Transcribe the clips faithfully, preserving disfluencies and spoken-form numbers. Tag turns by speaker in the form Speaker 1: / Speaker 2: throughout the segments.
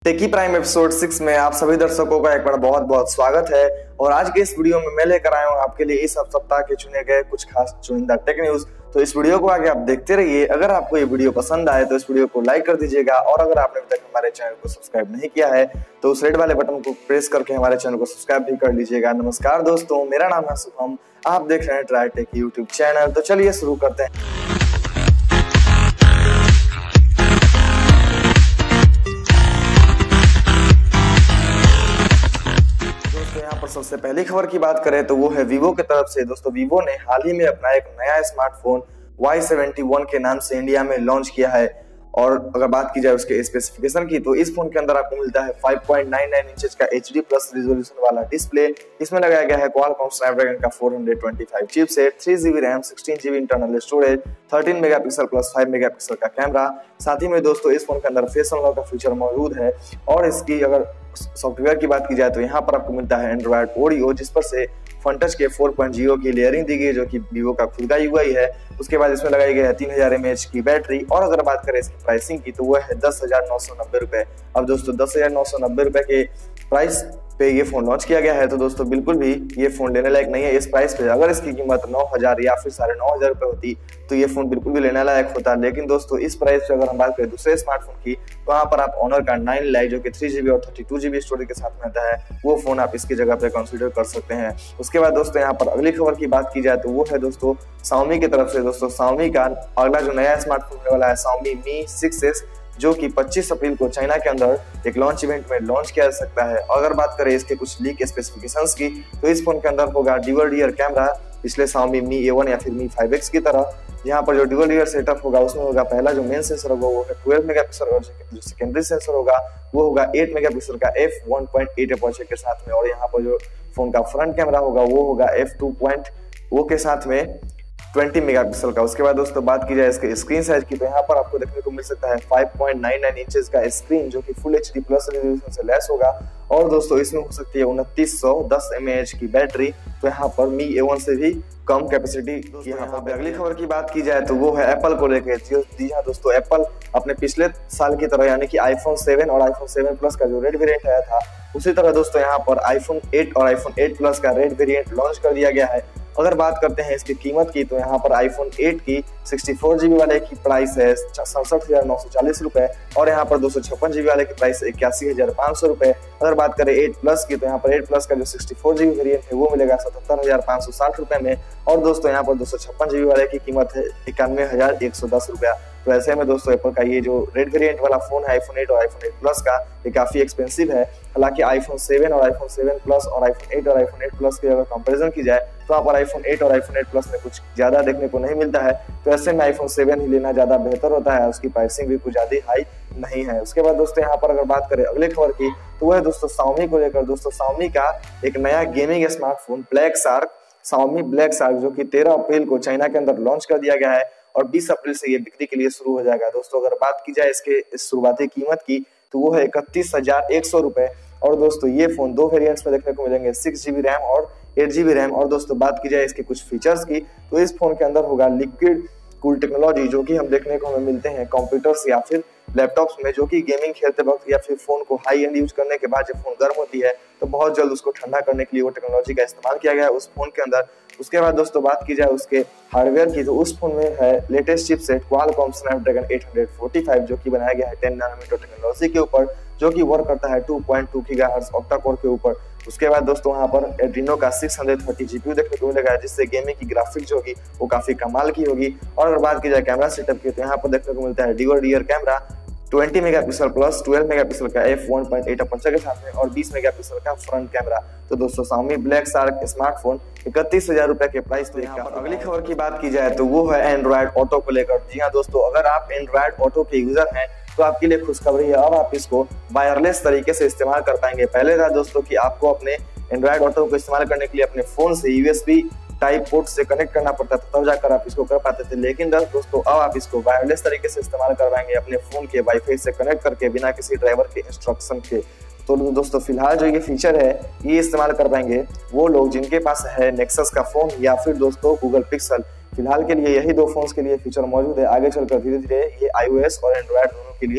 Speaker 1: टेकी prime episode six में आप सभी दर्शकों का एक बार बहुत बहुत स्वागत है। और आज के इस वीडियो में मैं लेकर आया हूँ आपके लिए इस सप्ताह के चुने गए कुछ खास चुनिंदा टेक न्यूज। तो इस वीडियो को आगे आप देखते रहिए। अगर आपको ये वीडियो पसंद आए तो इस वीडियो को लाइक कर दीजिएगा, और अगर आपने अभी तक हमारे चैनल को सब्सक्राइब नहीं किया है तो उस रेड वाले बटन को प्रेस करके हमारे चैनल को सब्सक्राइब भी कर लीजिएगा। नमस्कार दोस्तों, मेरा नाम है शुभम, आप देख रहे हैं ट्राई टेक यूट्यूब चैनल। तो चलिए शुरू करते हैं। सबसे पहली खबर की बात करें तो वो है वीवो की तरफ से। दोस्तों वीवो ने हाल ही में अपना एक नया स्मार्टफोन वाई सेवेंटी वन के नाम से इंडिया में लॉन्च किया है। और अगर बात की जाए उसके स्पेसिफिकेशन की तो इस फोन के अंदर आपको मिलता है five point nine nine inches का एच डी प्लस रिजोल्यूशन वाला डिस्प्ले। इसमें लगाया गया है क्वालकॉम स्नैपड्रैगन का four twenty five chipset, three GB RAM, sixteen GB internal storage, thirteen megapixel plus five megapixel का कैमरा। साथ ही में दोस्तों इस फोन के अंदर फेस अनलॉक का फीचर मौजूद है। और इसकी अगर सॉफ्टवेयर की बात की जाए तो यहाँ पर आपको मिलता है एंड्रॉइड ओरियो, जिस पर से फनटच के फोर पॉइंट ज़ीरो की लेयरिंग दी गई है, जो कि वीवो का खुद का यूआई है। उसके बाद इसमें लगाई गई है तीन हजार एम एच की बैटरी। और अगर बात करें इसकी प्राइसिंग की तो वो है दस हजार नौ सौ नब्बे रुपए। अब दोस्तों दस हजार नौ सौ नब्बे रुपए के प्राइस पे ये फोन लॉन्च किया गया है, तो दोस्तों बिल्कुल भी ये फोन लेने लायक नहीं है। इस प्राइस पे अगर इसकी कीमत नौ हजार या फिर साढ़े नौ हजार रुपए होती तो ये फोन बिल्कुल भी लेने लायक होता। लेकिन दोस्तों इस प्राइस पे अगर हम बात करें दूसरे स्मार्टफोन की तो वहाँ पर आप ऑनर का नाइन लाइट जो कि थ्री जीबी और थर्टी टू जीबी स्टोरेज के साथ में आता है, वो फोन आप इसकी जगह पे कंसीडर कर सकते हैं। उसके बाद दोस्तों यहाँ पर अगली खबर की बात की जाए तो वो है दोस्तों Xiaomi की तरफ से। दोस्तों Xiaomi का अगला जो नया स्मार्टफोन होने वाला है Xiaomi Mi सिक्स एस, जो कि पच्चीस अप्रैल को चाइना के अंदर एक लॉन्च इवेंट में लॉन्च किया जा सकता है। अगर बात करें इसके कुछ लीक स्पेसिफिकेशंस की तो इस फोन के अंदर होगा ड्यूअल रियर कैमरा, पिछले Xiaomi Mi ए वन या फिर Mi फाइव एक्स की तरह। यहाँ पर जो ड्यूअल रियर सेटअप होगा उसमें होगा पहला जो मेन सेंसर होगा वो है ट्वेल्व मेगापिक्सल, और जो सेकेंडरी सेंसर होगा वो होगा एट मेगापिक्सल का F one point eight aperture के साथ में। और यहाँ पर जो फोन का फ्रंट कैमरा होगा वो होगा एफ टू पॉइंट ओ के साथ में ट्वेंटी मेगापिक्सल का। उसके बाद दोस्तों बात की जाए इसके स्क्रीन साइज की तो यहाँ पर आपको देखने को मिल सकता है five point nine nine inches का स्क्रीन, जो कि फुल एचडी प्लस रेजोल्यूशन से लैस होगा। और दोस्तों इसमें हो सकती है उनतीस सौ दस एम ए एच की बैटरी, तो यहाँ पर Mi ए वन से भी कम कैपेसिटी। यहाँ पर अगली खबर की बात की जाए तो वो है एप्पल को लेकर। जी हाँ दोस्तों, एप्पल अपने पिछले साल की तरह यानी कि आईफोन सेवन और आईफोन सेवन प्लस का जो रेड वेरिएंट आया था, उसी तरह दोस्तों यहाँ पर आईफोन एट और आईफोन एट प्लस का रेड वेरिएंट लॉन्च कर दिया गया है। अगर बात करते हैं इसकी कीमत की तो यहाँ पर आईफोन एट की सिक्सटी फोर जीबी वाले की प्राइस है सड़सठ हजार नौ सौ चालीस रुपए, और यहाँ पर दो सौ छप्पन जीबी वाले की प्राइस है इक्यासी हजार पाँच सौ रुपए। अगर बात करें एट प्लस की तो यहाँ पर एट प्लस का जो सिक्सटी फोर जीबी वेरियंट है वो मिलेगा सतहत्तर हजार पाँच सौ साठ रुपए में। और दोस्तों यहाँ पर दो सौ छप्पन जीबी वाले की कीमत है इक्यानवे हजार एक सौ दस रुपया। तो ऐसे में दोस्तों एप्पल का ये जो रेड वेरिएंट वाला फोन है आईफोन एट और आईफोन एट प्लस का, ये काफी एक्सपेंसिव है। हालांकि आईफोन सेवन और आईफोन सेवन प्लस और आईफोन एट और आईफोन एट प्लस की अगर कंपैरिजन की जाए तो यहाँ पर आईफोन एट और आईफोन एट प्लस में कुछ ज्यादा देखने को नहीं मिलता है। तो ऐसे में आईफोन सेवन ही लेना ज्यादा बेहतर होता है, उसकी प्राइसिंग भी कुछ ज्यादा हाई नहीं है। उसके बाद दोस्तों यहाँ पर अगर बात करें अगले खबर की तो वह है दोस्तों Xiaomi को लेकर। दोस्तों Xiaomi का एक नया gaming smartphone black shark, Xiaomi black shark, जो कि तेरह अप्रैल को चाइना के अंदर लॉन्च कर दिया गया है और बीस अप्रैल से ये बिक्री के लिए शुरू हो जाएगा। दोस्तों अगर बात की जाए इसके इस शुरुआती कीमत की तो वो है इकतीस हजार एक सौ रुपए। और दोस्तों ये फोन दो वेरिएंट्स में देखने को मिलेंगे, सिक्स जीबी रैम और एट जीबी रैम। और दोस्तों बात की जाए इसके कुछ फीचर्स की तो इस फोन के अंदर होगा लिक्विड कूल टेक्नोलॉजी, जो कि हम देखने को हमें मिलते हैं कंप्यूटर्स या फिर लैपटॉप्स में, जो कि गेमिंग खेलते वक्त या फिर फोन को हाई एंड यूज करने के बाद जब फोन गर्म होती है तो बहुत जल्द उसको ठंडा करने के लिए वो टेक्नोलॉजी का इस्तेमाल किया गया है उस फोन के अंदर। उसके बाद दोस्तों बात की जाए उसके हार्डवेयर की तो उस फोन में है latest chipset Qualcomm Snapdragon eight forty five, जो कि बनाया गया है टेन नैनोमीटर टेक्नोलॉजी के ऊपर, जो कि वर्क करता है two point two gigahertz octa core के ऊपर। उसके बाद दोस्तों वहाँ पर एड्रीनो का सिक्स थर्टी जीपीयू देखने को मिलेगा, जिससे गेमिंग की ग्राफिक्स जो होगी वो काफी कमाल की होगी। और अगर बात की जाए कैमरा सेटअप की तो यहाँ पर देखने को मिलता है dual rear camera, twenty megapixel plus twelve megapixel का F one point eight aperture के साथ में, और बीस मेगापिक्सल का फ्रंट कैमरा। तो दोस्तों Xiaomi ब्लैक शार्क स्मार्टफोन इकतीस हजार रुपए के प्राइस पे। यहाँ पर अगली खबर की बात की जाए तो वो है एंड्रॉइड ऑटो को लेकर। जी हाँ दोस्तों, अगर आप एंड्रॉइड ऑटो के यूजर हैं तो आपके लिए खुशखबरी है, अब आप इसको वायरलेस तरीके से इस्तेमाल कर पाएंगे। पहले था दोस्तों कि आपको अपने एंड्रॉइड ऑटो को इस्तेमाल करने के लिए अपने फोन से यूएसबी टाइप पोर्ट से कनेक्ट करना पड़ता था, तब जाकर आप इसको कर पाते थे। लेकिन दोस्तों अब आप इसको वायरलेस तरीके से इस्तेमाल करवाएंगे अपने फोन के वाईफाई से कनेक्ट करके, बिना किसी ड्राइवर के इंस्ट्रक्शन के। तो दोस्तों फिलहाल जो ये फीचर है ये इस्तेमाल कर पाएंगे वो लोग जिनके पास है नेक्सस का फोन या फिर दोस्तों गूगल पिक्सल। फिलहाल के लिए यही दो फोन्स के लिए फीचर मौजूद है। आगे चलकर धीरे धीरे ये आईओएस और एंड्रॉइड दोनों के लिए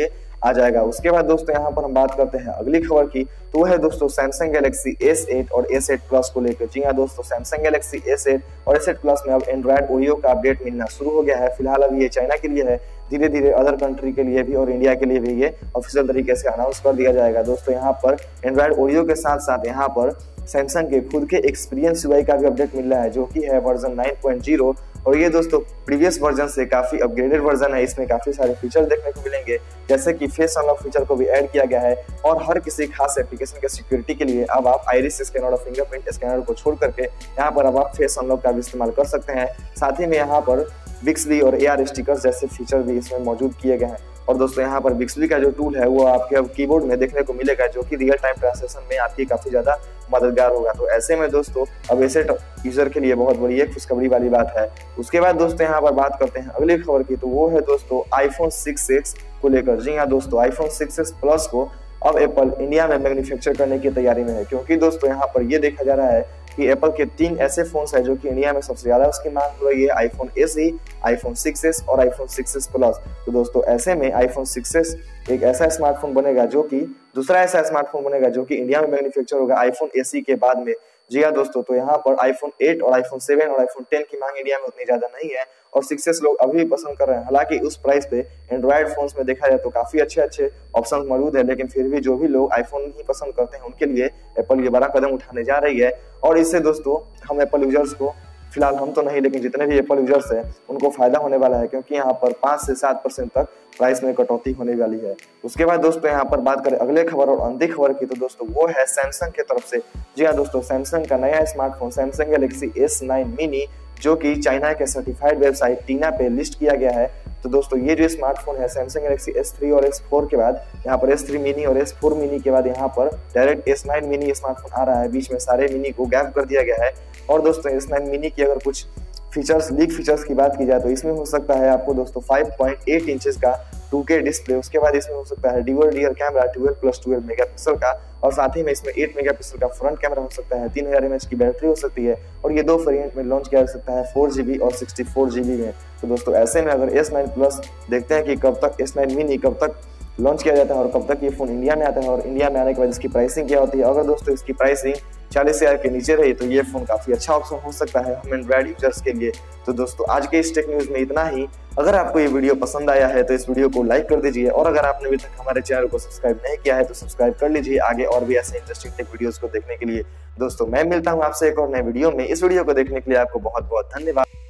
Speaker 1: आ जाएगा। उसके बाद दोस्तों यहाँ पर हम बात करते हैं अगली खबर की, तो वो है दोस्तों सैमसंग गैलेक्सी एस एट और एस एट प्लस को लेकर। जी हाँ दोस्तों, सैमसंग गैलेक्सी एस एट और एस एट प्लस में अब एंड्रॉइड ओरियो का अपडेट मिलना शुरू हो गया है। फिलहाल अभी ये चाइना के लिए है, धीरे धीरे अदर कंट्री के लिए भी और इंडिया के लिए भी ये ऑफिशियल तरीके से अनाउंस कर दिया जाएगा। दोस्तों यहाँ पर एंड्रॉइड ओरियो के साथ साथ यहाँ पर सैमसंग के खुद के एक्सपीरियंस यूआई का भी अपडेट मिल रहा है, जो कि है वर्जन नाइन पॉइंट ज़ीरो। और ये दोस्तों प्रीवियस वर्जन से काफी अपग्रेडेड वर्जन है। इसमें काफी सारे फीचर देखने को मिलेंगे, जैसे कि फेस अनलॉक फीचर को भी ऐड किया गया है और हर किसी खास एप्लीकेशन के सिक्योरिटी के लिए अब आप आइरिस स्कैनर और फिंगरप्रिंट स्कैनर को छोड़ करके यहाँ पर अब आप फेस अनलॉक का भी इस्तेमाल कर सकते हैं। साथ ही में यहाँ पर बिक्सबी और एआर स्टिकर्स जैसे फीचर भी इसमें मौजूद किए गए हैं। और दोस्तों यहाँ पर बिक्सबी का जो टूल है वो आपके अब कीबोर्ड में देखने को मिलेगा, जो कि रियल टाइम ट्रांसलेशन में आपकी काफी ज्यादा मददगार होगा। तो ऐसे में दोस्तों अब एस एट यूजर के लिए बहुत बड़ी एक खुशखबरी वाली बात है। उसके बाद दोस्तों यहाँ पर बात करते हैं अगली खबर की, तो वो है दोस्तों आईफोन सिक्स एक्स को लेकर। जी हाँ दोस्तों, आईफोन सिक्स एक्स प्लस को अब एप्पल इंडिया में मैन्युफैक्चर करने की तैयारी में है, क्योंकि दोस्तों यहाँ पर ये देखा जा रहा है कि एप्पल के तीन ऐसे फोन्स हैं जो कि इंडिया में सबसे ज्यादा उसकी मांग हो रही है, iPhone SE, iPhone six S और आईफोन सिक्स एस प्लस। तो दोस्तों ऐसे में आईफोन सिक्स एस एक ऐसा स्मार्टफोन बनेगा जो कि दूसरा ऐसा स्मार्टफोन बनेगा जो कि इंडिया में मैन्युफैक्चर होगा आईफोन एसई के बाद में। जी हाँ दोस्तों, तो यहाँ पर आईफोन एट और आईफोन सेवन और आईफोन टेन की मांग इंडिया में उतनी ज्यादा नहीं है और सिक्स एस लोग अभी भी पसंद कर रहे हैं। हालांकि उस प्राइस पे एंड्रॉइड फोन्स में देखा जाए तो काफी अच्छे अच्छे ऑप्शन मौजूद है, लेकिन फिर भी जो भी लोग आईफोन ही पसंद करते हैं उनके लिए एप्पल ये बड़ा कदम उठाने जा रही है। और इससे दोस्तों हम एप्पल यूजर्स को, फिलहाल हम तो नहीं लेकिन जितने भी एप्पल यूजर्स हैं उनको फायदा होने वाला है, क्योंकि यहाँ पर पाँच से सात परसेंट तक प्राइस में कटौती होने वाली है। उसके बाद दोस्तों यहाँ पर बात करें अगले खबर और अंतिम खबर की, तो दोस्तों वो है सैमसंग की तरफ से। जी हाँ दोस्तों, सैमसंग का नया smartphone Samsung Galaxy S nine mini, जो कि चाइना के सर्टिफाइड वेबसाइट टीना पे लिस्ट किया गया है। तो दोस्तों ये जो स्मार्टफोन है सैमसंग गैलेक्सी एस थ्री और एस फोर के बाद यहाँ पर एस थ्री मिनी और एस फोर मिनी के बाद यहाँ पर direct S nine mini smartphone आ रहा है। बीच में सारे मिनी को गैप कर दिया गया है। और दोस्तों एस नाइन मिनी की अगर कुछ फीचर्स, लीक फीचर्स की बात की जाए तो इसमें हो सकता है आपको दोस्तों फाइव पॉइंट एट इंचेस का टू के डिस्प्ले। उसके बाद इसमें हो सकता है dual rear camera twelve plus twelve megapixel का, और साथ ही में इसमें एट मेगापिक्सल का फ्रंट कैमरा हो सकता है। तीन हजार एम एच की बैटरी हो सकती है और ये दो वेरिएंट में लॉन्च किया जा सकता है, फोर जीबी और सिक्सटी फोर जीबी में। तो दोस्तों ऐसे में अगर एस नाइन प्लस देखते हैं कि कब तक एस नाइन मिनी कब तक लॉन्च किया जाता है और कब तक ये फोन इंडिया में आता है और इंडिया में आने के बाद इसकी प्राइसिंग क्या होती है। अगर दोस्तों इसकी प्राइसिंग चालीस हजार के नीचे रही तो ये फोन काफी अच्छा ऑप्शन हो सकता है हम एंड्रॉइड यूजर्स के लिए। तो दोस्तों आज के इस टेक न्यूज में इतना ही। अगर आपको ये वीडियो पसंद आया है तो इस वीडियो को लाइक कर दीजिए, और अगर आपने अभी तक हमारे चैनल को सब्सक्राइब नहीं किया है तो सब्सक्राइब कर लीजिए आगे और भी ऐसे इंटरेस्टिंग टेक वीडियोस को देखने के लिए। दोस्तों मैं मिलता हूँ आपसे एक और नए वीडियो में। इस वीडियो को देखने के लिए आपको बहुत बहुत धन्यवाद।